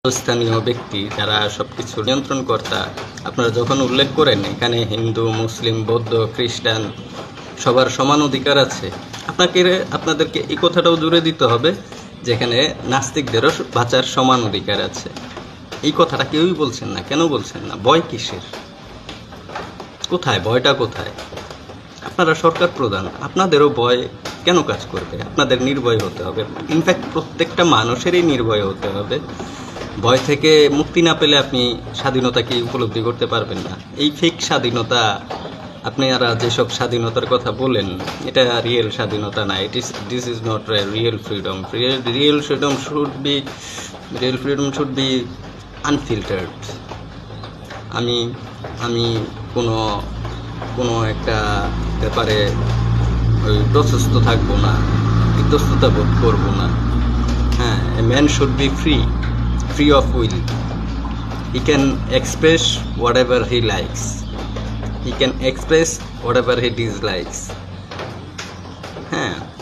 স্থানীয় ব্যক্তি যারা সবকিছু নিয়ন্ত্রণ কর্তা, আপনারা যখন উল্লেখ করেন এখানে হিন্দু, মুসলিম, বৌদ্ধ, খ্রিস্টান সবার সমান অধিকার আছে, আপনাদেরকে এই কথাটাও জুড়ে দিতে হবে যেখানে নাস্তিকদেরও বাঁচার সমান অধিকার আছে। এই কথাটা কেউই বলছেন না। কেন বলছেন না? ভয় কিসের? কোথায় ভয়টা? কোথায়? আপনারা সরকার প্রধান, আপনাদেরও ভয় কেন কাজ করবে? আপনাদের নির্ভয় হতে হবে। ইনফ্যাক্ট প্রত্যেকটা মানুষেরই নির্ভয় হতে হবে। ভয় থেকে মুক্তি না পেলে আপনি স্বাধীনতাকে উপলব্ধি করতে পারবেন না। এই ফেক স্বাধীনতা, আপনারা যেসব স্বাধীনতার কথা বলেন, এটা রিয়েল স্বাধীনতা না। This is not real freedom. Real freedom should be unfiltered. আমি কোনো একটা ব্যাপারে ওই প্রশস্ত থাকবো না, ইতস্ততা বোধ করবো না। হ্যাঁ, a man should be free of will. He can express whatever he likes. He can express whatever he dislikes. হ্যাঁ,